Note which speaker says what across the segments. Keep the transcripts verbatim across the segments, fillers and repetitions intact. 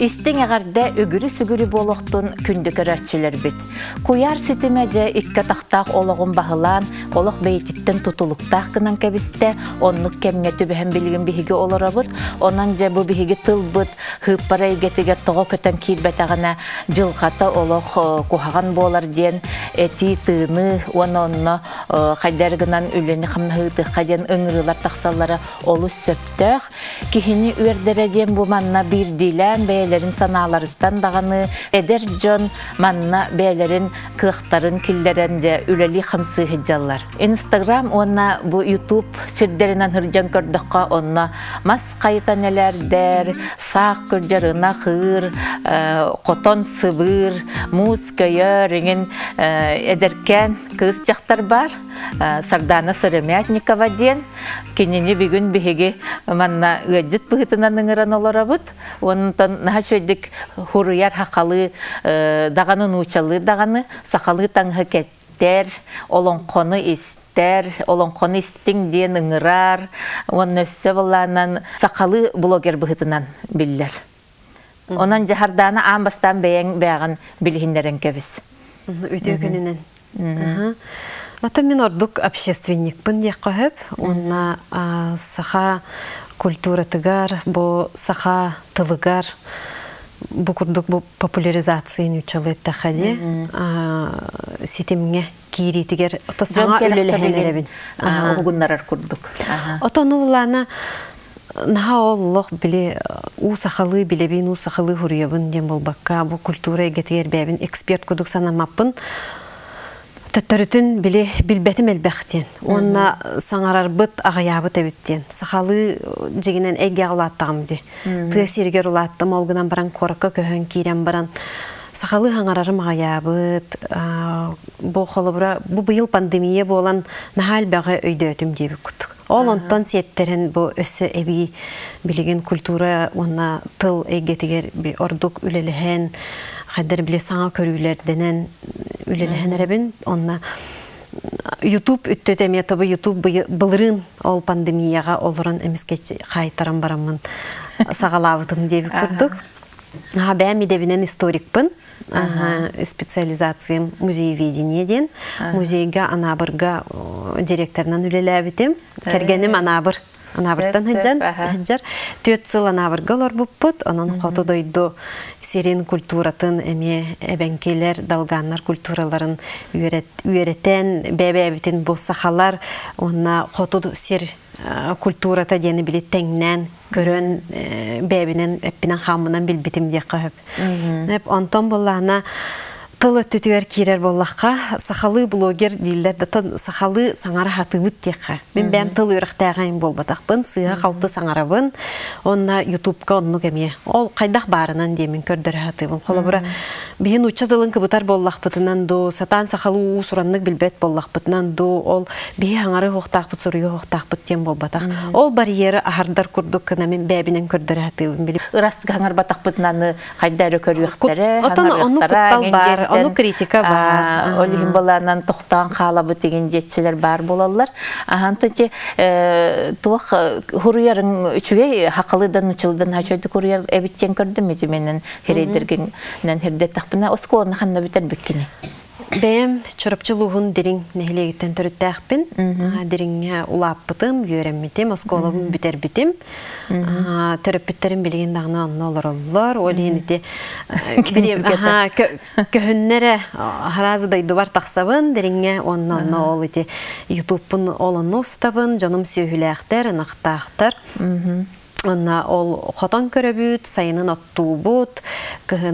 Speaker 1: Истин ағарда үгірі-сүгірі болуқтun күнді көрәтчілер бит. Куяр сетімеде икка тақтақ олығын бағылан, олық бейтіттен тұтылықтақ кынан кәбісті, онлық кәмге түбіхен білген біхіге олыра бұд, онан жа бұ біхіге тыл бұд, хыппара егетігер тоғы көтен кейлбәтағына жылғата олық кухаған болар ден, әти тыны, оны-оны қайдәргінан үлені қамнағыды қаден үңірілер тақсалары олы сөптіқ. Кихini üerderediyen bu manna bir dilen beylerin sanalarıktan dağını eder John manna beylerin kıhtarın killerinde üleli hamsı hicallar. Instagram ona bu YouTube sirderinden hırcan kördükka ona mas kayıta neler der, sağ kırcarına hır, koton sıvır, muz köye rengin ederken kız çaktar var. Sardana Sırımyatnikova den kinini bir gün bihigi manna gıcıt bıhıtınan nıngıran olara bud. Ondan naha şöydik huruyar hakalı dağanın uçalı dağanı sakalı tanğı ketler olon konu ister olon konu istin diye nıngırar. Onun össe bulanan sakalı bloger bıhıtınan biller. Onun cahardana ambastan beğen beğen bilhinlerin keviz.
Speaker 2: Ötüyor gününün. Ото мен ордук общественникпін дек қойып, онна саха культуратыгар, бо саха тылыгар, бу курдук бу популяризацияны учалы тахади, сетемге кииритигер, ото саңа өлелехен әребін.
Speaker 1: Оғынларар курдук.
Speaker 2: Ото нуулана наха оллох биле у сахалы билебин, у сахалы хуруябын дем болбакка, бу культура егетигер бәбін эксперт кудук санамаппын, Төттөрүтүн биле билбетим элбектен. Онна саңарар быт агыябыт эбиттен. Сахалы жегинен эге улаттагым ди. Ты сиргер улаттым, олгунан баран коракка көһөн кирен баран. Сахалы хаңарарым агыябыт. Бу холобура бу быйыл пандемия болан нахал бага өйдөтүм деп күттүк. Ол онтон сеттерин бу өссө эби билеген культура онна тыл эгетигер би ордук үлелехен Хәдер биле саңа көрүләрдәнән үлеләһен рәбин, онна YouTube үттәтәме табы YouTube былырын ол пандемияга олырын эмискә кайтарам барамын сагалавытым дип күрдүк. Ха бәми дебинен историкпын. Специализациям музееведениеден. Музейга Анабырга директорынан үлеләбитем. Кергенем Анабыр. Анабыртан хәҗән, хәҗәр төт сыл анабырга олар буппут, анан хаты дойду серин культуратын эме эбенкелер далганнар культураларын үйрәтен, бәбәбитен бу сахалар, онна хаты сер культурата дени билет теңнән, көрөн бәбинен эппинен хамынан билбитим дип кыйып. Хәп антон буллана Тылы түтүер кирер боллаққа, сақалы блогер дейлер, датон сақалы саңара хатыбыт текқа. Мен бәм тыл үйрақтағайын болбатақпын, сыға қалты саңарабын, онна ютубқа онны кәме. Ол қайдақ барынан деймін көрдір хатыбын. Қолы бұра, бейін ұча тылын кібітар боллақпытынан до, сатан сақалы ұсыранлық білбет боллақпытынан до, ол бейі аңары хоқтақпыт, сұрыйы хоқтақпыт тем болбатақ. Ол барьері ахардар күрдік кіна мен бәбінен көрдір хатыбын біліп.
Speaker 1: Ырасты аңар батақпытынан қайдары көріқтері,
Speaker 2: Onu kritika var.
Speaker 1: Олихин баланан тоқтан қалабы деген жетшілер бар болалар. Ахантыте туақ хуруярың үчіге хақылыдан үчілден хачойды хуруяр әбіттен көрді ме деменен херейдергеннен хердет тақпына осколаны қанна бітер біккені.
Speaker 2: Бәм чұрапчылуғын дерің нәхілегіттен түріттәқпін. Деріңе улаппытым, үйерімметім, осколығын бүтер бітім. Түріппіттерін білген дағына анна олар олар. Олейініде көхіннері харазыдай дұбар тақсабын, деріңе онна анна ол еде ютубын оланы ұстабын, жаным сөйіләқтер, нақтақтар. Онна ол хотан көрөбүт, сайынын оттуу бут, кыһын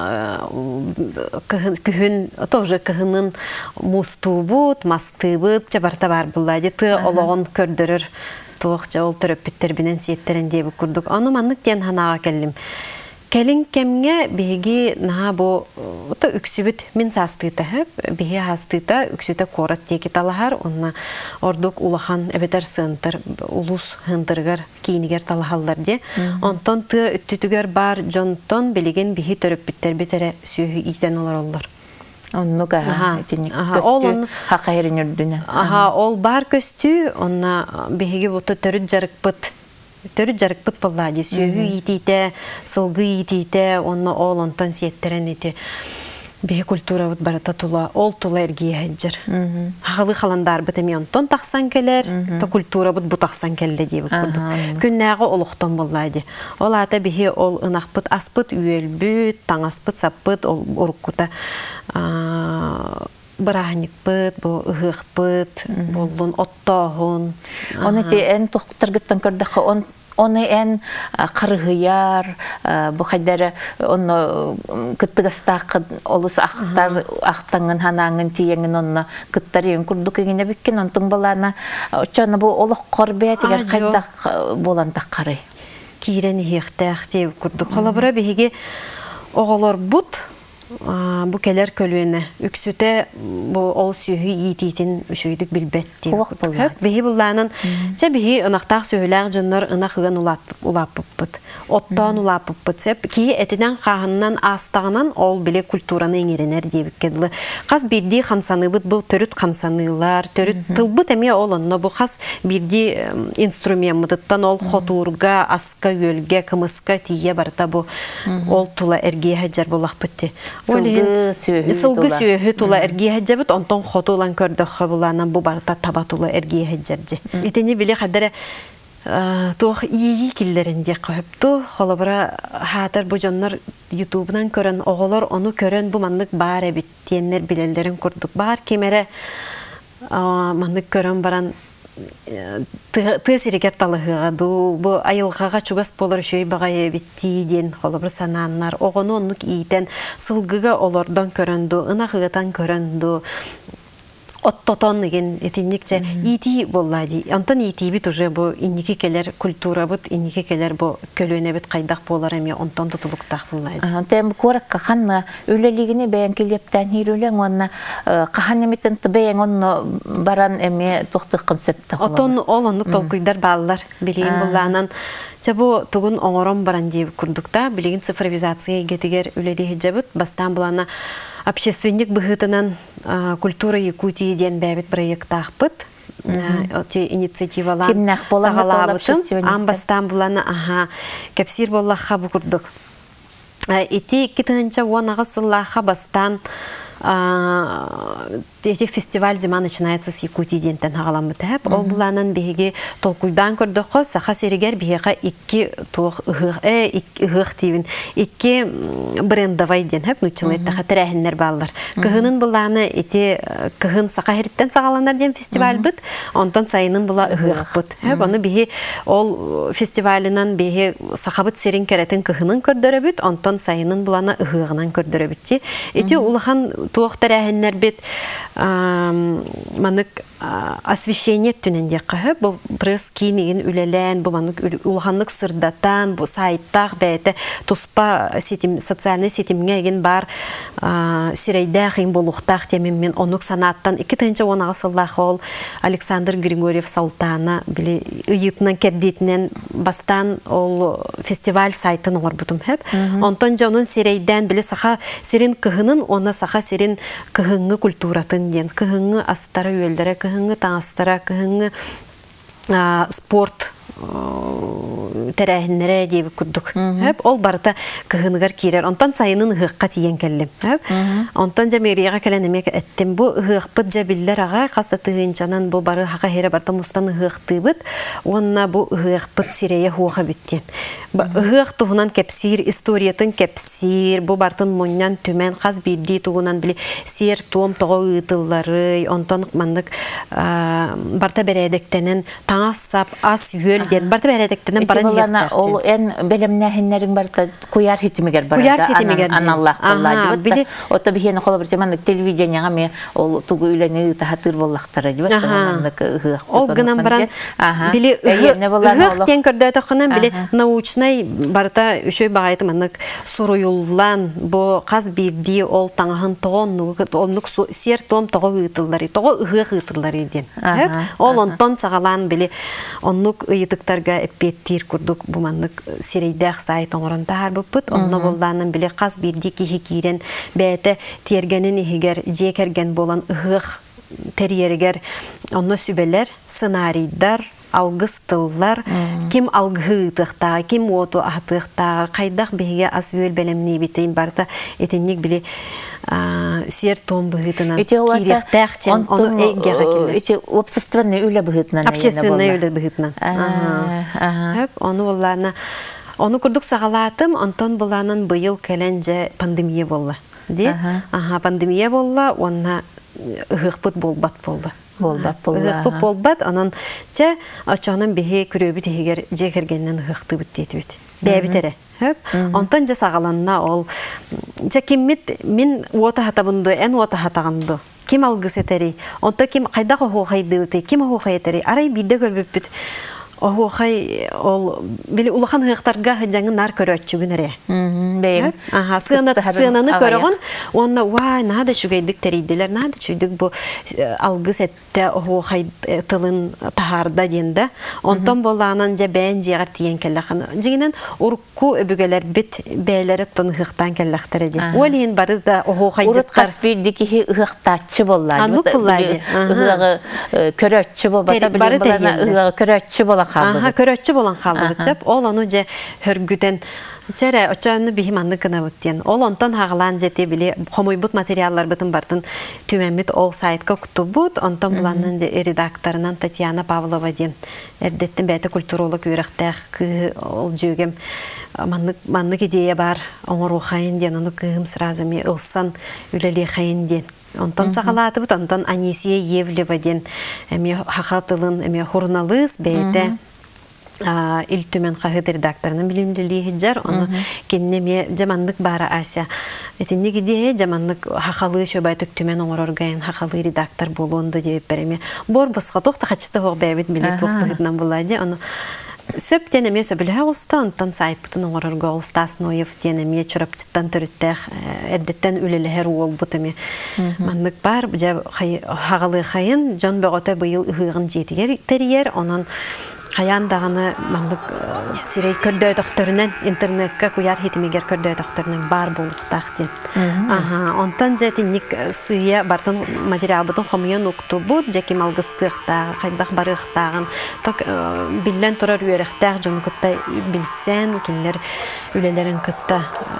Speaker 2: кыһын тоже кыһынын мустуу бут, масты бут, жабарта бар буллайды, ты ологон көрдөрөр. Туакча ол төрөппиттер бинен сиеттерин деп курдук. Аны маннык ден ханага келдим. Келин кемге беги наha бу то үксүбүт мен састыта хеп беги хастыта үксүтө корат теки талахар онна ордук улахан эбетер сынтыр улус хындыргар кийинигер талахаллар де онтон ты үттүтүгөр бар жонтон билеген биги төрөппиттер битере сүйү итен олар олар.
Speaker 1: Онну га тиник көстү хакайрын үрдүнө.
Speaker 2: Аха ол бар көстү онна беги буту төрүт жарыкпыт Төрү жарык бут боллади. Сөйү итите, сылгы итите, онно ол онтон сиеттерен ити. Бе культура вот барата тула, ол тула эргие хаджыр. Хагылы халандар бит эми онтон таксан келер, то культура бут бу таксан келде дип курдук. Күннәгы олуктан боллади. Ол ата бихи ол ынакпыт аспыт үйелбүт, таңаспыт саппыт ол уруккута. Барахникпыт, бу ыгыкпыт, болдун оттогун.
Speaker 1: Оны те эн токтаргыттан көрдөкө он Оны эн кыргыяр, бу хайдары оны кыттыгастак олус ахтар ахтаңын ханаңын тиеңин онна кыттарын курдук эгине биккен онтун балана очаны бу олук корбе тегер кайдак боландак кары.
Speaker 2: Кирен хехтах деп курдук. Колобура биһиги оголор бут бу келер көлүнө үксүтө бу ол сүйү ититин үшөйдүк билбет деп. Биһи булланын же биһи ынактак сөйләр жоннор ынакыган улап улаппыт. Оттон улаппыт сеп ки этинен кагыннан астагынан ол биле культураны эңеренер деп келди. Каз бирди хамсаныбыт бу төрүт хамсанылар, төрүт тылбыт эме олонно бу каз бирди инструментмыттан ол хотурга, аска өлгө, кымыска тие барта бу ол тула эрге хаджар болакпытты.
Speaker 1: Сылгы
Speaker 2: сүйөһү тула эргие хаджабыт, онтон хотулан көрдөккө буланан бу барта таба тула эргие хаджаржы. Итини биле хадара туох ии киллеринде көптү, холобра хатар бу жоннор ютубунан көрөн, оголор ону көрөн бу маннык бар эбит тиеннер билелерин курдук. Бар кемере маннык көрөн баран тысирикер талыгыгаду, бу айылгага чугас болор шөй багай битти ден холобр сананнар, огону оннук иитен сылгыга олордон көрөндү, ынакыгатан көрөндү. Оттотон еген этинникче ити боллади. Антон ити бит уже бу инники келер культура бут, инники келер бу көлөнө бит кайдак болар эми онтон тутулуктак боллади.
Speaker 1: Антем корак каханна өлелигини бен келептен хирүлең онна каханемитен тбең онно баран эми токтук концептта.
Speaker 2: Отон олонук толкуйдар баллар билейин булланан. Чабу тугун оңорон баран дип курдукта билеген цифровизация гетигер үлели хиджабыт бастан булана общественник быгытынан культура Якутии ден бәбит проект ахпыт. Те инициативалан сагалабытын. Амбастан булана аха кепсир боллаха бу курдук. Ити китынча уанага сыллаха бастан эти фестиваль зима начинается с Якутии дентен хагаламыт хэп. Ол буланан биһиги толкуйдан көрдөккө саха серигер биһига икки туох э ыгых тивин икки брендовый ден хэп нучылайта хатырахыннар баллар. Кыгынын буланы эти кыгын саха хириттен сагаланар ден фестиваль бит. Онтон сайынын була ыгых бит. Хэп аны биһи ол фестивалынан биһи сахабыт серин керетин кыгынын көрдөрөбүт, онтон сайынын буланы ыгыгынан көрдөрөбүт. Эти улахан туох тарахыннар бит манык освещение түненде кыһы бу пресс кинеген үлелен бу манык улганлык сырдатан бу сайттах бәйте туспа сетим социальный сетимге еген бар сирейдах ин болуктах темен мен онук санаттан эки тынча он агысыллах ол Александр Григорьев Салтана биле ыйытынан кердитинен бастан ол фестиваль сайтын орбутум хеп онтон жонун сирейден биле саха сирин кыһынын она саха сирин кыһыңы культуратын ден кыһыңы астара үйлдере кыһыңы таңастара кыһыңы спорт терәһиннәре дип күрдүк. Хәп ол барта кыһыныгар кирер. Онтан сайынын ыгыкка тиен келдим. Хәп. Онтан җамерияга келенемек әттем. Бу ыгыкпыт җабилләр ага каста тыгынчанан бу бары хага хере барта мустан ыгыктыбыт. Онна бу ыгыкпыт сирее хуга биттен. Ыгык тугунан кепсир историятын кепсир бу бартын моннан төмен каз бирди тугунан биле сер том того ытыллары. Онтан мандык барта бередектенен таңасап ас юл ден барта бередектенен баран яктар.
Speaker 1: Ол эн белемнәһиннәрен барта куяр хитимегер бар.
Speaker 2: Куяр хитимегер.
Speaker 1: Аналлах Аллах дип. Ота бихен холы бер теман телевидениега ме ол тугу үләне тахатыр боллактары дип.
Speaker 2: Ол гынан баран биле ыгык тен көрдө тохынан биле научный барта үшөй багайты мандык суруюллан бу каз бирди ол таңаһын тогон оннук сер том того ытыллары того ыгык ытыллары ден. Ол онтон сагалан биле оннук ыйтыктарга эппеттир курдук бу мандык серейдах сайт оңоронтар буппут онно болланын биле каз бирди кихи кирен бәте тергенин ихигер жекерген болан ыгык терьеригер онно сүбелер сценарийдар алгыс тыллар, ким алгыhtыхта, ким оту ахтыхта, кайдах беге ас бөл белемни битейин барта этенник биле сер том быгытынан кирехтахчен onu эйгега келе.
Speaker 1: Эти общественные үле быгытынан.
Speaker 2: Общественные үле быгытынан. Хеп, onu олларна onu курдук сагалатым, онтон буланын быйыл келенже пандемия болла. Ди? Аха, пандемия болла, онна ыгыпыт болбат болду.
Speaker 1: Болбат болду.
Speaker 2: Ыгыпыт болбат, анан че ачанын бихе күрөбү тегер жекергенден ыгыкты бит детибит. Бәбитере. Онтон же сагаланна ол же киммит мин уота хатабынды, эн уота хатаганды. Ким алгыс этери? Онто ким кайда хохойды, ким хохойтери? Арай бидде көрбүппүт. Охой ол били улахан хыктарга жаңы нар көрөчүгүнөрө.
Speaker 1: Бейм.
Speaker 2: Аха, сына сынаны көрөгөн, онна вай нада шугайдык терийдилер, нада чуйдык бу алгыс этте охой тылын тахарда денде. Онтон боланын же бен жегар тиен келлахан. Жигинен урукку өбүгөлөр бит бейлери тон хыктан келлактар эди. Олин бары да охой жыткар.
Speaker 1: Урут спирдики хыктачы боллар.
Speaker 2: Анук буллайды.
Speaker 1: Ыгы көрөчү болбата билем булана ыгы көрөчү бола.
Speaker 2: Аха, көрөччү болан калды битсеп, ол аны же хөргүтен Чәрә очаны бихиманны гына буттен. Ол онтон хагалан жете биле комойбут материаллар бутын бартын төмәмит ол сайтка кутубут, онтон буланын редакторынан Татьяна Павлова ден. Эрдеттен бәйте культуролог үрәктәк ол жүгем манны манны идея бар, оңор ухайын ден, аны кым сразу ми ылсан үлеле хайын ден. Онтон сагалаты бут, онтон Анисия Евлева ден. Эми хакатылын, эми журналист бәйте Илтүмен қағыт редакторының білімділігі хиджар, оны кеннеме жаманлық бары Ася. Этинне гидее жаманлық хақалы шөбайтық түмен оңыр орғайын хақалы редактор болуынды деп береме. Бор бұсқа тоқта қачыты оқ бәйбет билет оқ бұғытынан болады. Оны сөп денеме сөбіліға ұста, онтан сайт бұтын оңыр орға ол Стас Ноев денеме чұрапчыттан түріттәқ әрдеттен үлелігер ол бұтыме. Манлық бар, хақалы қайын, жон бөғота бұйыл ұғығын жетігер терiyер, онын Хаян дағаны маңдық сирей көрді доқтарынан интернетке куяр хитимегер көрді доқтарынан бар болуқтақ ден. Онтан жәтінік сыя бартын материал бұтын қомыйын ұқты бұд, жәки малғыстықтағы, қайдақ барықтағын, білден тұрар үйеріқтақ, жоны күтті білсен, кенлер үлелерін күтті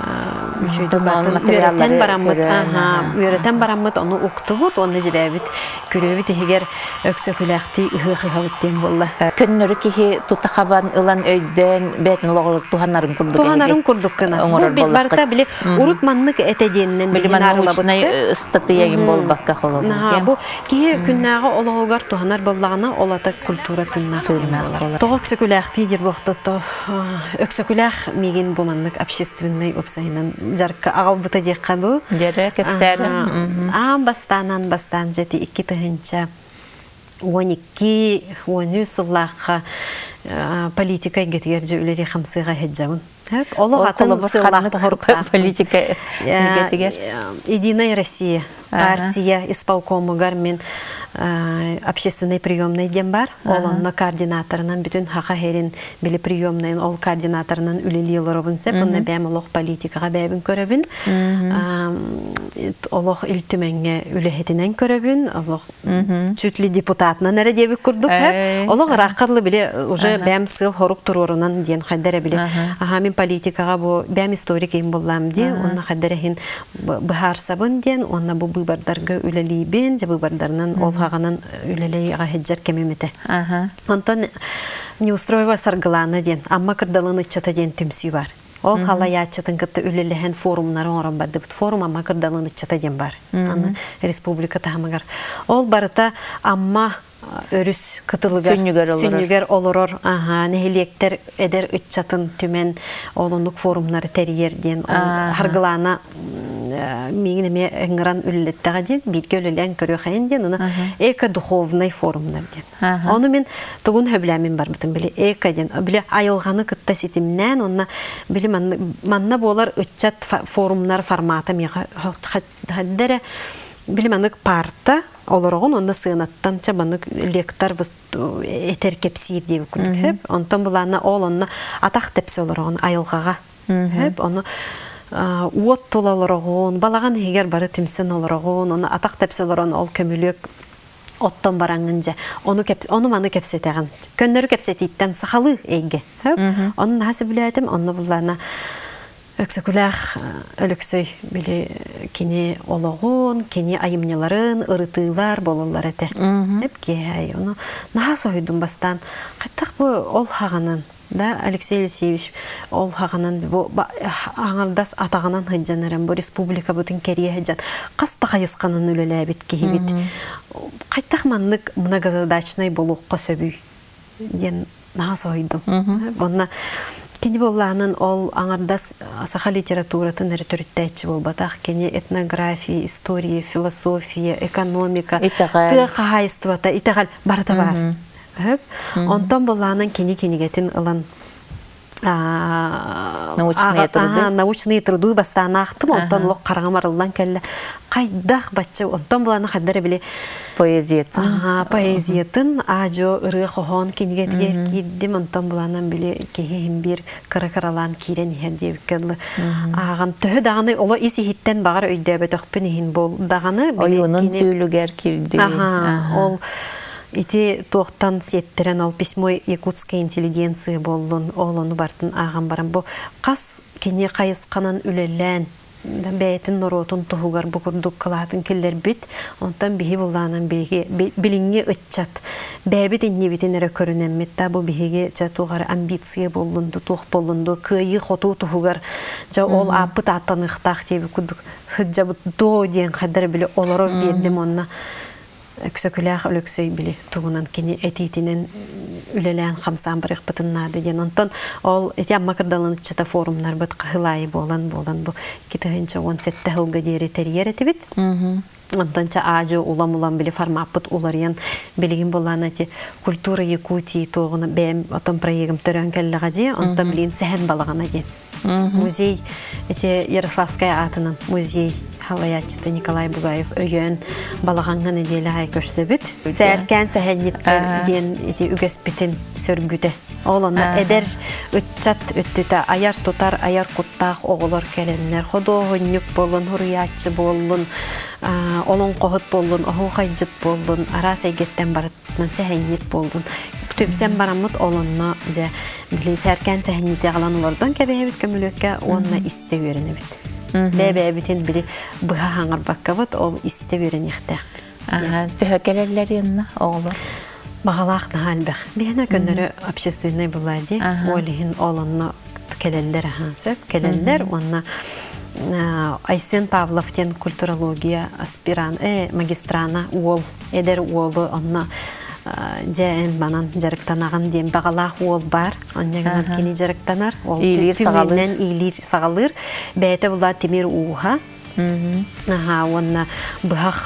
Speaker 2: үйереттен барамыд, үйереттен барамыд, оны ұқты бұд, оны жібәбіт, көрөбіт егер өксөкіләқті ұғы-қығабыттен болды.
Speaker 1: Күннөрі кихи тутахабан ылан өйден бәтін олағылық туханнарын күрдік.
Speaker 2: Туханарын күрдік кіна. Бұл бит барыта біле урут маннық әтеденнен
Speaker 1: білген арыла бұтсы. Статы егін бол баққа қолы.
Speaker 2: Бұл кихи күннағы олағығар туханар болағына олата культура тыннақ болар. Тоғы өксөкіләқті дер боқты. Өксөкіләқ меген бұл маннық общественный опсайынан жарқы ағал бұта дек қаду.
Speaker 1: Дері кәпсәрі.
Speaker 2: Ам бастанан бастан жәті икі тұхынча. он iki он үч сыллаққа политика гетгерже үлері қамсыға хеджауын. Олы қатын сыллаққа ғұрққа
Speaker 1: политика гетгер.
Speaker 2: Единая Россия партия исполкомыгар мен общественный приемный дем бар. Ол онна координаторынан бүтін хақа херин білі приемнайын ол координаторынан үлелі оларабын сәп, онна бәм олық политикаға бәбін көрәбін. Олық үлтіменге үлехетінен көрәбін. Олық чүтлі депутатынан әрі дебі күрдік. Олық раққарлы біле уже бәм сыл хорук тұрорынан ден қайдары біле. Аға мен политикаға бәм историк ең болам де, онна қайдары бұхар сабын ден, онна бұл бұйбардарға үлелі бен, бұйбардарынан ол хағанан үлелей ағахеджар кемеметі. Онтон неустроева сарғыланы ден, амма кырдалыны чата ден түмсүй бар. Ол халая чатын кытты үлелеген форумнары оңырын барды. Форум амма кырдалыны чата ден бар. Аны республика тағамығар. Ол барыта амма өріс кытылыгар, сүннігер олырор, нехелектер әдер үтчатын түмен олынлық форумнары тәрiyerден, харғылана мегінеме әңіран үлілеттіға ден, бейгі үлілен көрі қайын ден, оны эко-духовный форумнар ден. Оны мен тұғын хөбіләмен бар бұтын, біле эко ден, біле айылғаны күтті сетімнен, оны біле манна болар үтчат форумнар форматы меға қаддәрі, біле манық парта, оларығын, онда сығынаттан чабанық лектар етер кепсиев дейбі күндік. Онтан бұлана ол, онда атақ тәпсі оларығын айылғаға. Оны уот тол оларығын, балаған егер бары түмсін оларығын, оны атақ тәпсі оларығын ол көмілік оттон бараңынжа оны кеп оны маны кепсетеген көннөрү кепсетиттен сахалы эйге оны насы билетим оны буллана өксөкүлах өлөксөй биле кини ологун кини айымняларын ырытыйлар бололар эте деп кей оны наха сойдум бастан каттак бу ол хаганын да Алексей Алексеевич ол хаганан бу аңардас атаганан хыджанарам бу республика бутун керие хыджан каста кайысканын үлелебит кийбит кайтак маннык многозадачный болукка сөбүй ден наха сойдум онна кени болланын ол аңардас саха литературатын эритөрүттәчи болбатах кени этнография история философия экономика тыахайствата итагал барта бар онтон болланын кени-кенигетин ылан научные труды бастана ахтым онтон лок караңамарылдан келле кайдах бачча онтон болланы хаддары биле
Speaker 1: поэзиятын
Speaker 2: поэзиятын ажо ыры хохон кенигетигер кирдим онтон болланын биле кехим бир кара-каралан кирен хердебиккеллы аган төһө даганы оло иси хиттен багар өйдөбөт өкпүн ихин бол даганы
Speaker 1: ойунун түүлүгер кирди
Speaker 2: ол ити тоқтан сеттерен ол письмо якутской интеллигенции боллун олону бартын аган барам бу кас кене кайысканан үлелен бәйтин норотун тугар букурдук кылатын келлер бит онтан бихи булланан биге билинге ыччат бәбит иннебитин эре көрүнеммит да бу биге жатугар амбиция боллунду тух боллунду кыйы хоту тугар жа ол апыт атаныктак деп кудук хыджа бу до ден кадыр биле олоро бердим онна өксөкүлах өлөксөй биле тугунан кени этитинен үлелен хамсан барык бытыннады ден онтон ол эти макырдалын чата форумнар быт кылай болан болан бу китегенче он сетте хылга дери терьер этибит онтонча ажо улам улам биле формапыт уларыян билигин болан эти культура Якутии тогуна бем отон проектим төрөн келлега же онтон билин сехен балагана ден музей эти Ярославская атынан музей халаячты Николай Бугаев өйөн балаганган неделе ай көрсөбүт сәркән сәһәнниттер ден эти үгәспитин сөргүтә олонна эдер үтчат үттүтә аяр тутар аяр куттак оголор келеннер ходогоннук болун хуриячы болун олон кохот болун оху хайжыт болун ара сәйгеттен барытнан сәһәннит болун төпсен барамыт олонна же биле сәркән сәһәнните галанулардан кебебит көмөлөккә онна исте беренебит бәбә битен бири быха хаңар баккабыт ол исте берен ихтак
Speaker 1: ага төһөкелерлер янна оглор
Speaker 2: багалак нахалбах бена көннөрө общественный булади олихин олонна келеллер хансып келеллер онна Айсен Павловтен культурология аспиран э магистрана ол эдер олу онна жен манан жарыктанаган дем багалак ол бар оннеган кини жарыктанар ол түмүнөн илир сагалыр бәйте була темир уха аха онна бах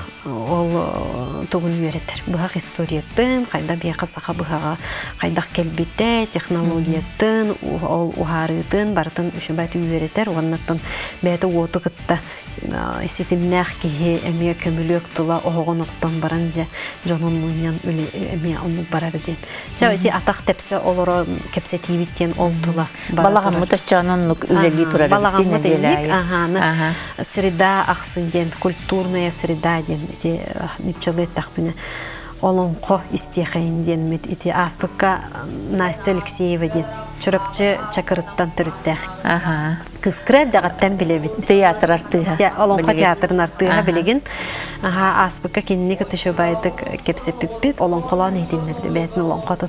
Speaker 2: ол тугун үйрөтөр бах историятын кайда бияка саха бахага кайдак келбите технологиятын ол ухарытын бартын үшөбөт үйрөтөр оннотон бәйте отукытта сетимнах ки эме көмөлөк тула огоноттон баранжа жонун муйнан үле эме ону барар ден жабыти атак тепсе олоро кепсе тибиттен ол тула
Speaker 1: балаган мутачанын үлели турар
Speaker 2: балаган мутелик аха среда аксын ден культурная среда ден эти ничелет тахпина олонко истехейн ден мит эти аспыкка Настя Алексеева ден чурапчы чакырыттан төрүттэх аха кыскрер дагаттан билебит
Speaker 1: театр артыга
Speaker 2: я олонко театрын артыга билеген аха аспыкка кинник тышыбайдык кепсепиппит олонколан этиннерде бетин олонкотут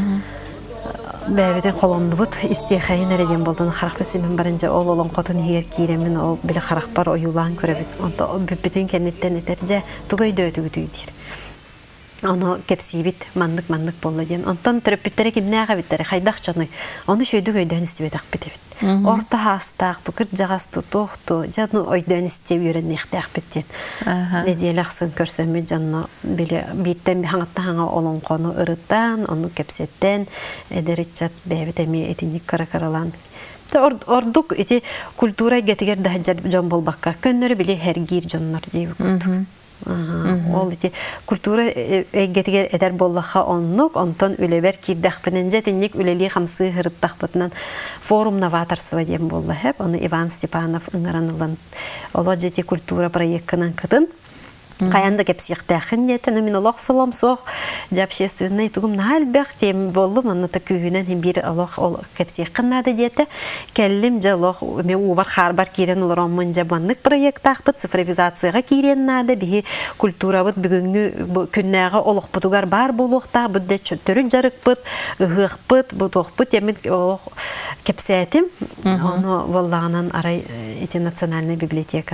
Speaker 2: бәбетен колондубут истехейн эреден болдун харакпесимен барынжа ол олонкотун егер киремин ол биле харакпар оюлан көрөбүт онто бүтүн кеннеттен этерже тугойдөтүгүтүйтир Оно кепсибит мандык мандык болду ден. Онтон терапевттер кимнага биттер хайдак чоны. Оны шөйдүк өйдөн истебет акпетебит. Орта хастак тукыр жагасту тохту жану өйдөн истеп үйрөнүп ихтак биттен. Неделаксын көрсөмө жанна биле биттен хаңатта хаңа олон кону ырыттан, оны кепсеттен эдеричат бебетеми этиник каракаралан. Ордук эти культура гетигер да жон болбакка. Көннөрү биле хергир жоннор дейбит. Ол ити культура эгетигер эдер боллаха оннук, онтон үлебер кирдахпененже тенник үлели хамсы хырыттахпытынан форум новаторства дем болла хеп. Оны Иван Степанов ыңаранылан оло жети культура проектынан кытын Каянда кепсиқтахын дете, но мен олох солом соқ, де общественный тугум нальбех тем болу, манна та күйінен хем бір олох кепсиқын нады дете, келлим же олох, ме убар харбар кирен олоромын же баннык проекттах бұд, цифровизацияға кирен нады, бихи культура бұд, бүгінгі күннәға олох бұдугар бар болуқтақ, бұд де түрін жарық бұд, ұғық бұд, бұд оқ бұд, емен олох кепсиятим, оны воллағынан арай эти национальная библиотека.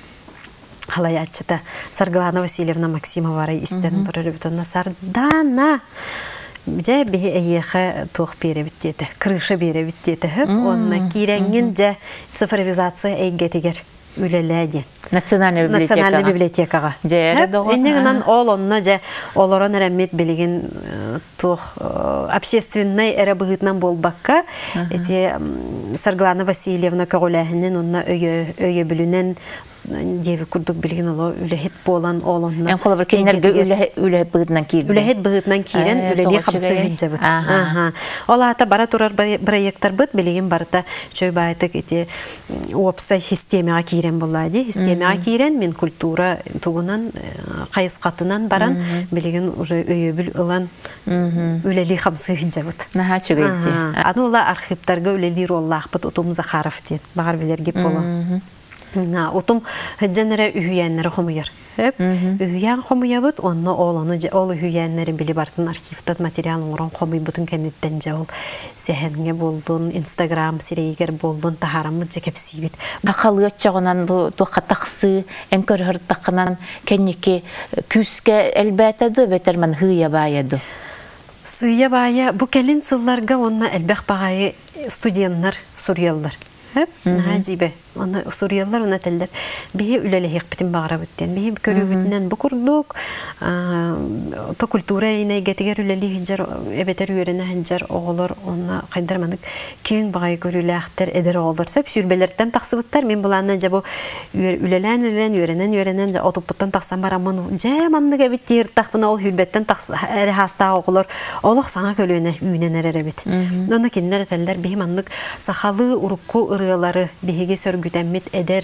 Speaker 2: Халаячта Сарглана Васильевна Максимова рай истен прорабитона сардана же бе эйеха тух перебиттете крыша беребиттете онна киреңин же цифровизация эйгетигер үлеләди
Speaker 1: национальная библиотека
Speaker 2: национальная библиотекага иннегенан ол онна же олорон эремет билеген тух общественный эребыгытнан болбакка эти Сарглана Васильевна Кагулахинен онна өйө өйө бүлүнен деби курдук билген оло үлехет болан олонна.
Speaker 1: Эн колобар кенерге үлехет быгытнан кирен.
Speaker 2: Үлехет быгытнан кирен, үлели хамсы хиджабыт. Ола ата бара турар проекттар быт билген барта чөй байтык эти опса системага кирен боллади. Системага кирен мен культура тугунан кайыс катынан баран билген уже өйөбүл ылан үлели хамсы хиджабыт.
Speaker 1: Наха чөгөйти.
Speaker 2: Аны ола архивтарга үлели роллах быт Утум Захаров ден. Багар билерге боло. На утум хәҗәнәре үһүяннәре хомыйыр. Хәп үһүян хомыябыт, онны оланы ол үһүяннәре били бартын архивта материалын уран хомый бутын кәннеттән җавыл. Сәһәнгә булдын, Instagram сирәйгәр булдын, тахарамы җекепсибит.
Speaker 1: Бакалы чагынан бу тохатаксы, энкөр хыртакынан кәннеке күскә әлбәттә дә бетермен хыя баяды.
Speaker 2: Сыя бая бу кәлин сылларга онна әлбәх багай студентлар, сурьяллар. Хәп, наҗибе. Аны Суриялар уна телдер. Бие үлеле хикбитин багыра биттен. Бие көрүгүтнен бу курдук. То культура ине гетигер үлеле хинжар эбетер үйренә хинжар оголор онна кайдарманык кең багай көрүләхтер эдер оголор. Сөп сүрбелерден таксыбыттар. Мен буланна жабу үлелән үлелән үйренән үйренән отуппуттан таксам барамын. Же манныга биттер такпына ол хүлбеттен таксы эре хаста оголор. Олык саңа көлөнә үйнән эрер бит. Дона киндер телдер бие маннык сахалы урукку ырыялары биеге gütemmet eder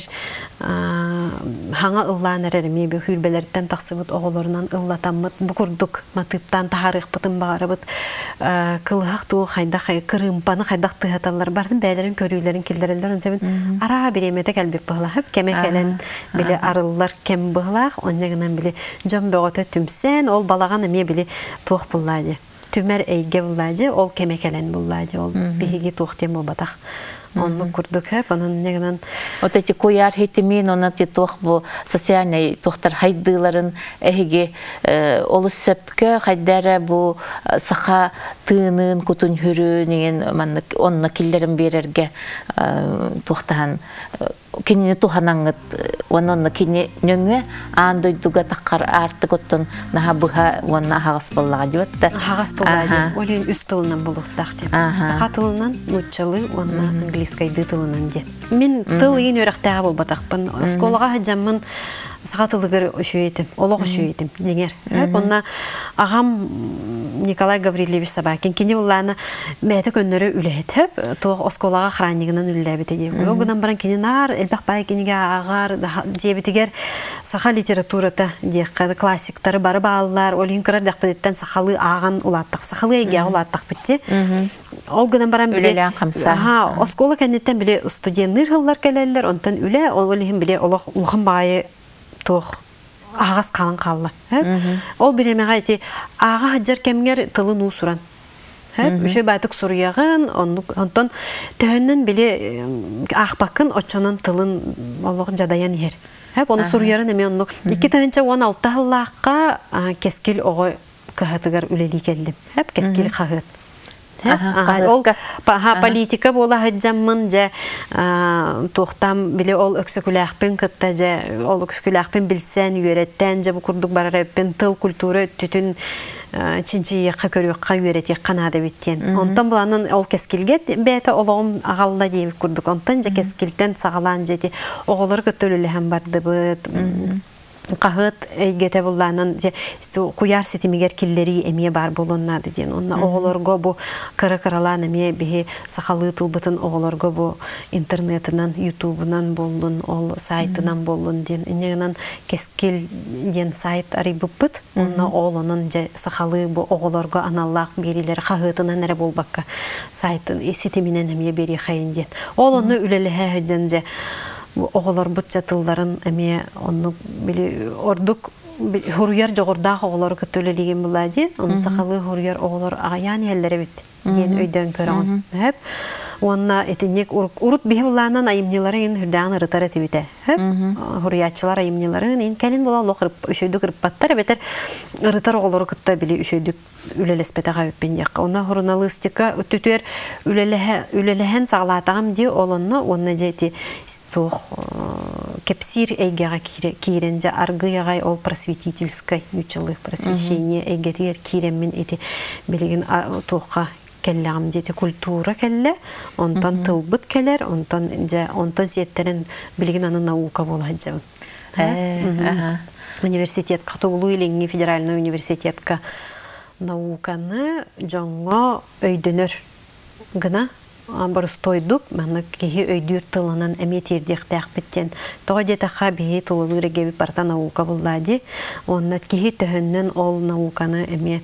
Speaker 2: hanga ıllanır mi bu hürbelerden taksıbıt oğullarından ıllatamıt bu kurduk matıptan tarih bıtın bağırıbıt kılhaq tuğu hayda kırımpanı haydak tıhatallar bardın beylerin körüylerin killerler önce ara bir emete gelbek bağla hep kemek elen bile arılar kem bağla onlarından bile cam boğata tümsen ol balağan emiye bile tuğ bulladı tümer eyge bulladı ol kemek elen bulladı ol bihigi tuğ temu batak onu kurduk hep onun negenen
Speaker 1: вот эти koyar hetimin ona titoq bu sosyal tohtar haydıların ehige olus söpkö haydara bu saha tığının kutun hürü negen manlık onna killerin bererge tohtahan kinini tuhananget onun kini nöngü andoyduga takkar artık ottun naha buha onna hagas bollaga diyotta
Speaker 2: hagas bollaga olin üst tılından buluqtaq saha tılından mutçalı onna английский тылынан де. Мен тыл ен өрәктәге бул батакпын. Школага һәҗәммен сагатылыгыр өшөйтем, олог өшөйтем дигәр. Бунна агам Николай Гаврилевич Собакин кине булланы мәте көннәре үләтеп, то школага храникынан үлләбит ди. Бугынан баран кине нар, элбәк бай кинегә агар дебитигәр саха литературата ди классиктары бары баллар, олин кырар дәкпәттән сахалы аган улаттык. Сахалы ягә улаттык битте. Ол гынан баран биле. Ха, школа кәннәттән биле студентлар хыллар кәләләр, онтан үлә, ол олин биле олог улгын бай тоқ ағас қалын қалла. Ол білемеға еті аға жар кәмгер тылын ұсыран. Үші бәтік сұрияғын, онтан төхіннен біле ақпақын отчанын тылын олығы жадаян ер. Оны сұрияғын әме онық. Екі төхінче он алты аллаққа кескіл оғы қағытығар үлелі келдім. Кескіл қағыт. Ол политика бола хаджаммын же тоқтам биле ол өксөкүләхпен кытта же ол өксөкүләхпен билсен үйреттен же бу курдук барараппен тыл культура түтүн чинчи якка көрөкка үйрәти канада биттен. Онтан буланын ол кескилге бәте олоғым агалла дейбик курдук. Онтан же кескилтен сагалан жети оголор көтөлүле һәм барды бит. Қағыт әйгеті болланын куяр сетимигер киллери эмие бар болоннады ден. Онна оғылорго бу кыры-кыралан эмие бихи сақалы тылбытын оғылорго бу интернетынан, ютубынан болдун, ол сайтынан болдун ден. Инегінен кескел ден сайт арибыппыт. Онна оғылының сақалы бу оғылорго аналлақ берилер қағытынан әрі болбаққа сайтын сетиминен эмие бери қайын ден. Оғылыны үлеліхе жэнже оғылар бұт жатылдарын әме оны білі ордық хуруяр жоғырдағы оғылар күттөлелеген бұлады. Оны сақалы хуруяр оғылар ағаян әлдері біт. Ден өйден көріғын. Онна етінек ұрут бейі бұлағынан айымнеларын хүрдәғын ұрытары тебіті. Хуруячылар айымнеларын ең кәлін бұла олық үшөйдік ұрыппаттар. Бәтір ұрытар оғылар күтті білі үшөйдік үлелеспетіға өппен яққа. Онна хурналыстика өттөтер үлелеген сағылатағым де олынны онна жәйті кепсир әйгеға кейренже арғы яғай ол просветительскай мүчілік просвещение әйгетігер кейренмен еті білеген туққа келләғым деті культура келле, онтан тылбыт келер, онтан сеттерін білген аны наука болады жауын. Университетка, Туғылу Иленги федеральный университетка науканы жоңға өйдінір гына барыс тойдық, мәні кейі өйдір тылынан әмет ердек тәқ біттен. Тоға детаға бейі тұлылыр әгебі барта наука бұллады. Оннат кейі төхіннен ол науканы әме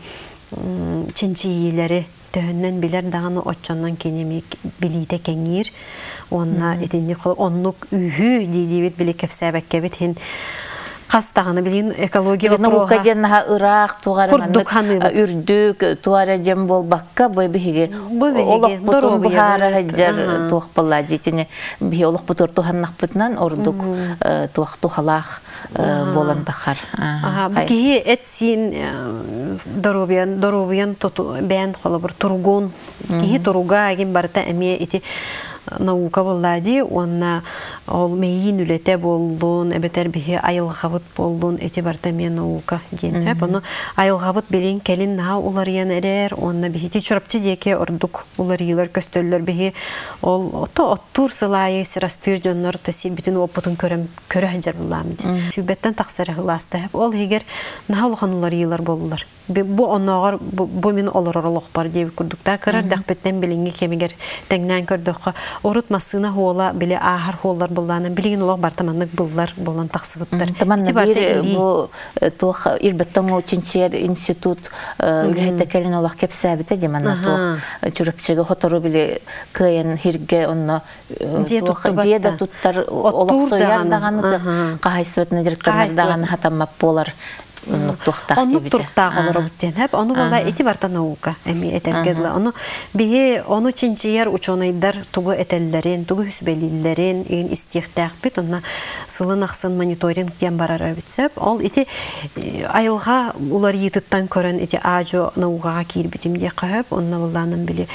Speaker 2: ченчиелері төхіннен білер дағаны отчаннан кенемек білейді кәңер. Онна етенде қылы онлық үйі дейдебет біле кәпсәбәккәбет хен қастағаны білейін экология
Speaker 1: вопроға. Наука деннаға ұрақ, туғарыманның үрдік, туғара дем бол баққа бой бігеге. Олық бұтын бұхара ғаджар туақ болла дейтіне. Біге олық бұтыр туғаннақ бұтынан ордық туақ туғалақ болан тақар.
Speaker 2: Біге әт сен доробиян бән қолы бір тұрғын. Кейі тұрға әген барыта әме еті наука боллади, онна ол мейін үлете болдун, әбетер бігі айылғабыт болдун, әте барта мен наука ден. Оны айылғабыт белен кәлін наға олар ян әрер, онна бігі те чұрапчы деке ордук олар елер көстөллер бігі ол оттур сылайы сирастыр жонлар тәсел бітін опытын көрі әжер боламды. Сүйбеттен тақсары ғыласты. Ол егер наға олған олар елер болулар. Бу оннағар, бу мен олар орлық бар дейбі күрдікта. Кырар дәқпеттен білінге кемегер тәңнән көрдіққа орут масына хола біле ағар холар болланы. Білеген олақ бартаманлық бұллар болан тақсыбыттар.
Speaker 1: Таманна бір бұл ирбеттің очинчер институт үләйті кәлін олақ кепсәбіті демана туқ жүріпчігі хотору біле күйен хирге онна деда туттар олақ сояр дағаны қағайсыбытны директорлар дағаны хатамап болар. Оннук туртақ олары бүттен. Оны болай эти барта наука әме әтергеділі. Оны бейі, оны чинчияр учонайдар туғы әтелдерін, туғы хүсбелілерін, ең истектәқ бет, онына сылын ақсын мониторинг ден барар бітсеп. Ол эти айылға олар етіттен көрін эти ажо науғаға кейір бітімде қағып, онына боланым біле.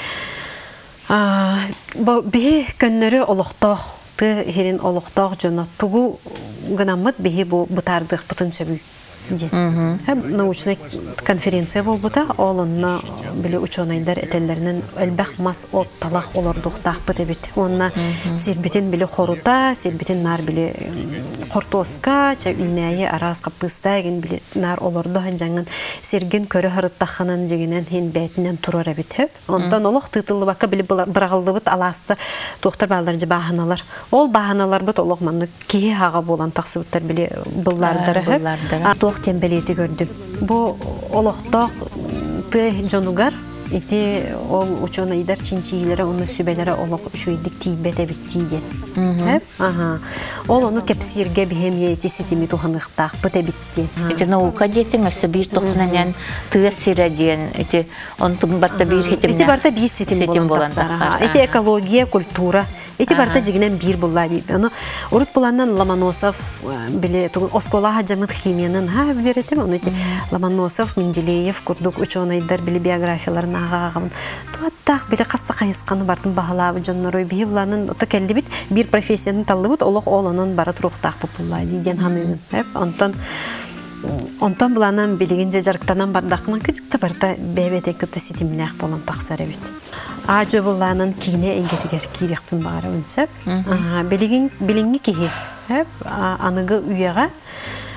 Speaker 1: Бейі көннері олықтақ, ты херин олықтақ жона туғы ғынамыд бейі бұтардық бұтын сөбүй. Научный конференция был бута, олонна были ученые-дар этеллернен элбах мас от талах олордух тахпыты бит. Онна сербитин били хорута, сербитин нар били хортоска, ча үлнәйе арас капыстайген били нар олорду ханжаңын серген көрі харыттаханын жегенен хен бәйтінен турар бит. Ондан олық тытылы бақы били бірағылды бит аласты тоқтар балдаржы бағаналар. Ол бағаналар бит олық манны кейі хаға болан тақсы біттер били бұллардары. Тембелети көрдüm. Bu oloqtaq tı jonugar iti ol uçona idar çinçilere onu sübelere oloq şuydik tibete bittiydi. Hep aha. Ol onu kepsirge bihemiyeti setimi tuhanıqtaq bite bitti. Iti nauka detin ası bir toqnanan tı siradiyen iti ontun barta bir hetimne.
Speaker 2: Iti barta bir setim bolan taqsara. Iti ekologiya, kultura. Iti barta jiginen bir bulladı. Onu urut bulandan Lomonosov bile oskola hacamıt химиянын ha bileretim onu iti Lomonosov, Mendeleyev kurduk uçona idar bile biyografiyalarını ağağımın. Tuattaq bile qasta qayısqanı bardın bahalabı jonnaroy bihi bulanın oto kelli bit bir profesiyanın tallı bit oloq olanın bara turuqtaq populladı den hanının. Hep ondan ondan bulanan biligince jarıqtanan bardaqının küçükte barda bebete kıtı sitimnaq bolan taqsara bit. Acı bulanın kine engetiger kirikpin bağıra önsep. Bilingi kihi. Hep anıgı üyağa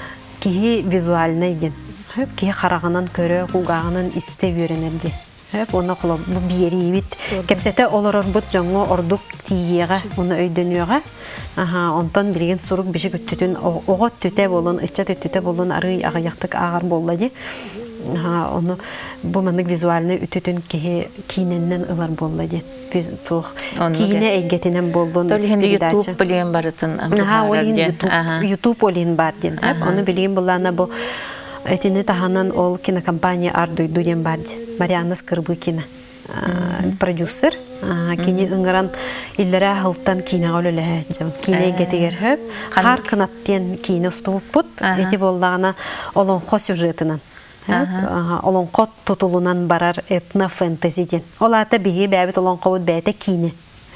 Speaker 2: кихи визуальный ден. Кихи харағынан көрі, қуғағынан исте үйренерді. Оны қолы бұл бері бит. Кепсеті олар орбұт жаңы ордық тиеға, оны өйденуға. Онтан білген сұруқ біші күттітін, оғыт түте болын, ұтчат түте болын, ары ағаяқтық ағар болды. Оны бұл мәнік визуальны үтітін кейіненнен ұлар болды. Кейіне әйгетінен болын.
Speaker 1: Толығынды YouTube білген барытын.
Speaker 2: YouTube олен бар ден. Оны білген болағына бұл Этине таханан ол кинокомпания Ардуйду ден барды. Марианна Скырбыкина продюсер. Кини ыңыран иллері ағылттан кине ғолы ләхәджім. Кине гетегер хөп. Қар қынаттен кине ұстуып бұд. Эти болдағына олонқо сюжетінен. Олонқо тұтылынан барар этно-фэнтезиден. Ол аты бігі бәбіт олонқо бұд бәйті кине.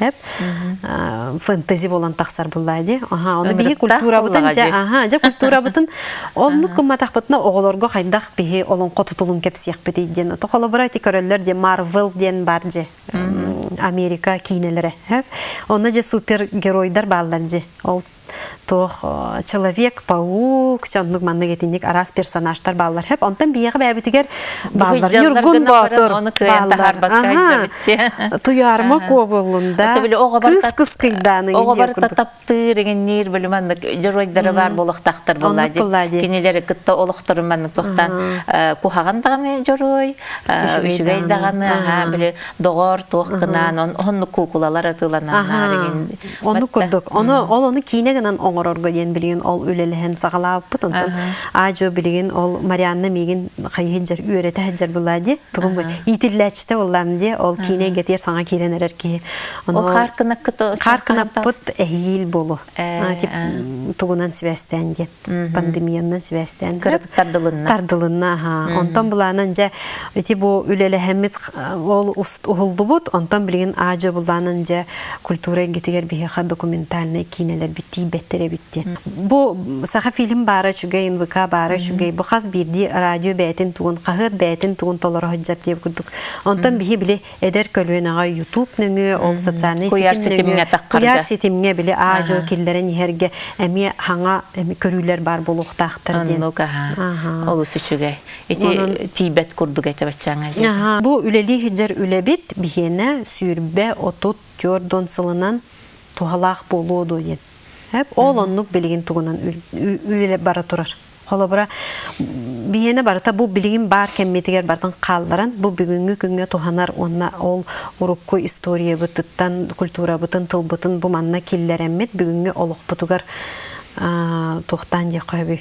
Speaker 2: Фэнтези болан тақсар бұллайды. Оны бігі культура бұтын, жа культура бұтын, оны күматақ бұтына оғылырға қайдақ бігі олың қотытылын кәпсияқ бітейден. Тоқалы бұра текөрелер де Марвел ден бар же, Америка кейнелері. Оны же супергеройдар балдар же. Ол тоқ Человек-паук, сәндік манны кетіндік арас персонаждар балдар. Хәп, онтан бияғы бәбітігер балдар. Юргун батыр балдар. Туярма көбілінде кыз-кыз қиданың.
Speaker 1: Оға бар татаптыр, егенер білімәнік жыройдары бар болықтақтыр болады. Кенелері күтті олықтырын мәнік тоқтан кухағандағаны жырой, үшігейдағаны, доғыр тоққынан, оны кукулалар атыланан.
Speaker 2: Оны күрдік. Ол оны кейінеген оңырорға ден білген ол өлеліген сағалап бұд. Онтан ажо білген ол Марианна меген қайығыджар, үйреті әджар болады. Тұғын бұл итілләчті оламде ол кейіне кетер саңа керенер әрке.
Speaker 1: Ол қарқынақ күті?
Speaker 2: Қарқынақ бұд әйел болу. Тұғынан свәстен ден. Пандемияннан свәстен.
Speaker 1: Тардылынна.
Speaker 2: Тардылынна. Онтан бұланын жа бұл өлелі ол ұғылды бұд. Онтан білген ажо бұланын жа культура кетігер бейеға документальный кейнелер бітті беттере бітті. Бұл саға фильм бары чүгей, эн вэ ка бары чүгей. Бұл қаз бірді радио бәйтін туғын, қағыт бәйтін туғын толары ғыджап деп күдік. Онтан бігі білі әдер көлуен аға YouTube нүңі, ол социальный сетім нүңі, құяр сетіміне білі ажо келдерін ерге әме хаңа көрілер бар болуқтақтыр ден.
Speaker 1: Ол үсі чүгей. Эти тибет күрдік әті бәтчаңа.
Speaker 2: Бұл үлелі ғыджар үлебет бігені сүйірбе отут тёрдон сылынан туғалақ болуды ден. Ол оннық білген туғынан үлелі бара тұрар. Қолы бұра бейені барыта бұл білген бар кәмметігер бартын қалдыран, бұл бүгінгі күнге туғанар онна ол ұрыққы история бұтыттан, культура бұтын, тыл бұтын бұл манна келдер әммет бүгінгі олық бұтығар туқтан де қойбі.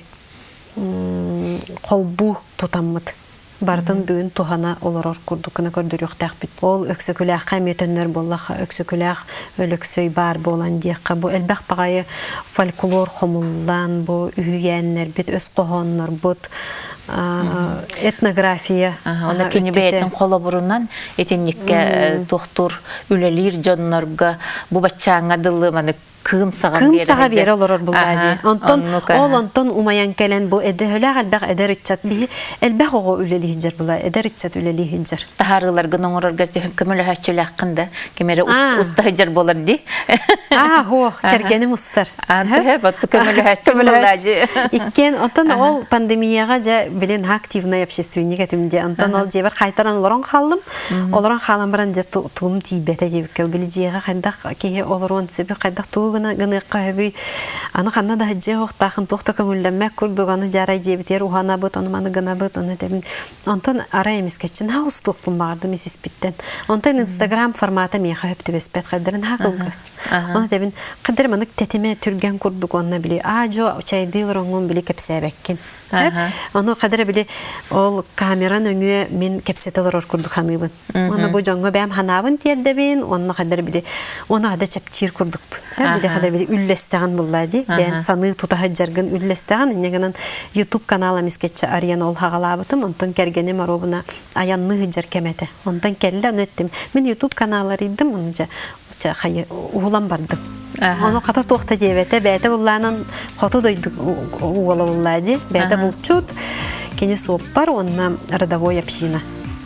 Speaker 2: Қол бұ тұтаммыд. Бартын бүгін туғана олар күрдікіні көрдіріқ тәқпет. Ол өксөкіләқ қәметінер болақ, өксөкіләқ өліксөй бар болан дейққа. Бұл әлбәқ бағайы фольклор қомыллан, бұл үйгеннер бет, өз қоғаннар бұд, этнография.
Speaker 1: Оны кені бәйетін қолы бұрыннан, етеннекке тоқтыр үлелер жонларға, бұл бәтчаңа дылы Кым саға
Speaker 2: бері олар бұлады. Ол онтон умаян кәлен бұл әді өләқ әлбәқ әдер үтчат бейі, әлбәқ оғы үлелі хиджар бұлай, әдер үтчат үлелі хиджар.
Speaker 1: Тахарылар гын оңырар гәрте көмілі әтчілі аққында, кемері ұста хиджар болар ди?
Speaker 2: Аа, хо, кәргенім ұстар.
Speaker 1: Анты, бәтті көмілі әтчі болады.
Speaker 2: Иккен, онтон ол пандемияға жа білен активна общественник әтімде. Онтон ол жебір қайтаран оларан қалым, оларан қалым баран жа туғым тейбеті жебіккел. Білі жеға қайдақ кейе оларан сөбі қайдақ гына гыныкка хөбүй аны ханна да хәҗҗә вакытын тохта көңелләмәк күрдек аны жарай җебитер ухана бут аны маны гына бут аны дәбин онтон арай мискәчен хаус тохпын барды мисис биттен онтон Instagram форматы ми хәбте беспет кадерен хакылгас аны дәбин кадер маны тәтеме түргән күрдек аны били аҗо чайдыл роңун били кепсәбәккин аны кадер били ол камераны өңе мен кепсәтелер күрдек ханыбын аны бу җанга бәм ханабын тирдәбин аны кадер били аны ада чаптир күрдек Биле хәдер били үлләстәгән буллады. Бән саны тутаһа җаргын үлләстәгән. Инегәнән YouTube каналы мискәчә Ариана ул хагалабытым. Онтан кергәне маробына аянны җар кәмәтә. Онтан кәллә неттем. Мен YouTube каналлар идем, онҗа хәй улам барды. Аны ката тохта дебәтә, бәтә булланын каты дойды угала буллады. Бәтә булчут. Кене соп бар, онна родовой община.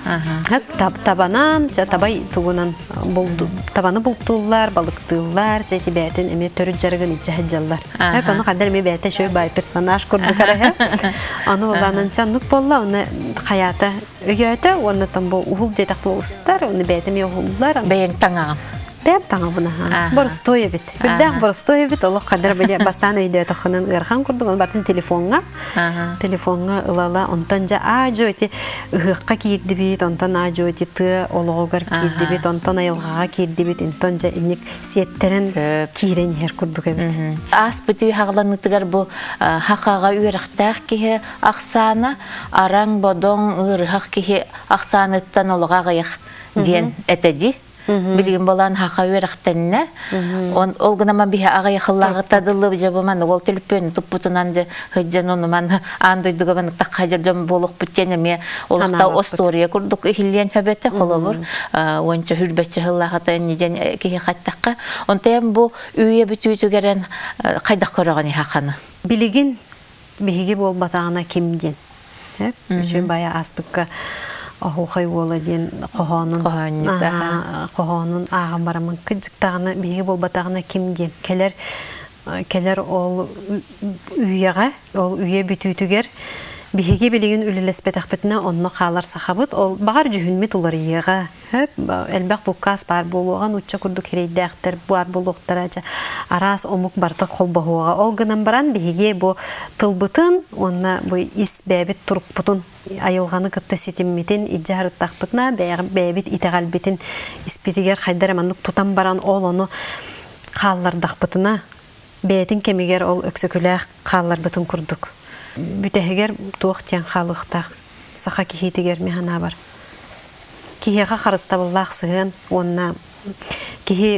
Speaker 2: Табанан, табай тугунан табаны бултуллар, балыктылар, тибетин эме төрү жаргын ичәһҗаллар. Хәп аны кадәр ме бәйтә шөй бай персонаж күрдүк әле. Аны уланын чанлык болла, аны хаята өйәтә, аны там бу ухул детак бу устар, аны бәйтә ме ухуллар.
Speaker 1: Бәйен таңагам.
Speaker 2: Бәп таңа буна. Борстоя бит. Билдә борстоя бит, Аллах кадәр белә бастан өйдә тахынын гырхан күрдүк, аны бартын телефонга. Телефонга ылала, онтан жа ажо ити ыгыкка кирди бит, онтан ажо ити ты ологогар кирди бит, онтан айылгага кирди бит, онтан жа инник сиеттерин кирен хер күрдүк бит.
Speaker 1: Ас битү хагланыктыгар бу хакага үйрәхтәк ки аксаны, араң бодон ырыхак ки аксаныттан олога гыйх дигән әтәди. Билген болан хака верахтенне он олгынама бихе ага яхыллага тадылып жабыман ол телефон туппутунан де хыджан онуман андойдуган такхажыр жам болук биттене ме олукта остория курдук ихилен хабете холобур онча хүрбетче хыллага тенниден ки хаттакка онтем бу үйе бүтүтүгерен кайда көрөгөн хаканы
Speaker 2: билген бихиге болбатагына кимден хеп үчүн бая астыкка Ахухай воладен кохонун кохонун агам барамын кыжыктагына биги болбатагына кимден келер келер ол үйеге ол үйе бүтүтүгер биги билеген үлелеспетакпетне онны калар сахабыт ол багар жүһүнмит улар ийеге элбак бу кас бар болгон учча курдук керейдактер бар болгоктарача арас омук барта колбогуга ол гынан баран биги бу тылбытын онна бу ис бебит туруппутун айылганы кытта сетиммитин иджарыттакпытна бебит итегалбитин испитигер хайдараманнык тутан баран ол ону каллардакпытына бетин кемигер ол өксөкүлөк калларбытын курдук бүтегер туохтен халыктак саха кихитигер механа бар кихега харыстабыллах сыгын онна кихи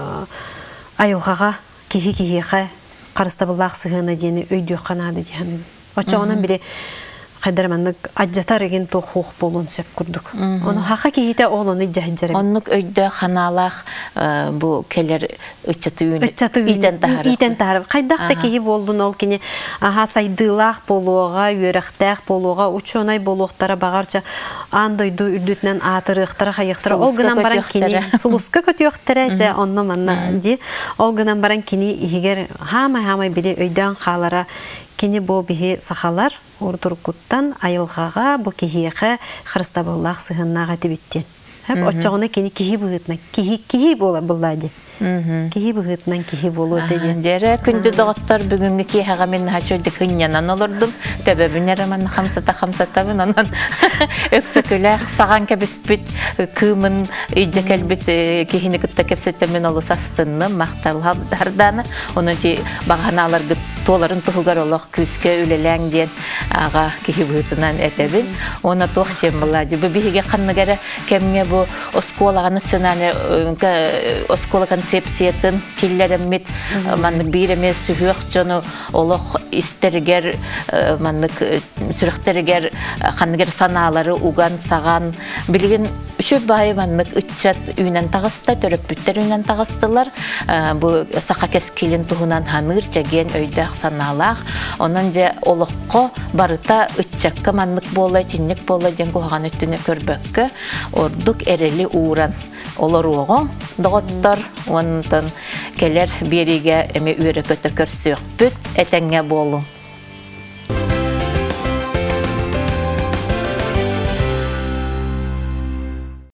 Speaker 2: айылгага кихи кихега харыстабыллах сыгына дени өйдө канады дигән очогонан бири Кайдарманнык аджатарыгын тохух болун сеп курдук. Оны хака кийите олону жахжары.
Speaker 1: Оннук өйдө ханалах бу келер ыччаты итен тахар.
Speaker 2: Итен тахар. Кайдакта кии болдун ол кини аха сайдылах болуга, үйрөктәк болуга, учонай болуктара багарча андойду үрдүтнен атырыктара хайыктара. Ол гынан баран кини сулуска көтөктөрө же онно манна ди. Ол гынан баран кини игер хама-хама бири өйдөн халара кини бу бихи сахалар урдуркуттан айылгага бу кихиеге христабаллах сыгыннага тибиттен. Хеп очогуна кини кихи быгытна кихи кихи бола буллади. Кихи быгытнан кихи болу деди.
Speaker 1: Дере күндү доготтор бүгүнгү кихага мен хачойды кыннянан олордум. Тебебинер мен хамсата хамсата мен анан өксөкүлөк саган кебиспит кымын ижекелбит кихини кытта кепсете мен олусастынны макталдарданы онути баганалар толарын тугар олох күскө үлелең ден ага кихи быгытынан этебин. Оны тохтем буллади. Бу биге канныгара кемге бу оскола национальный оскола концепциятын киллеремит маннык биреме сүхөк жону олох истергер маннык сүрөктергер канныгер санаалары уган саган билген үшө бай маннык үччат үйнен тагыста төрөпүттөр үйнен тагыстылар бу сака кескилин тугунан ханыр жеген өйдак санаалак онан же олокко барыта үччакка маннык болой тинник болой ден куган өттүнө көрбөккө ордук эрели ууран олоруого доготтор онтон келер бериге эме үйрөкөтө көрсөкпүт этеңге болу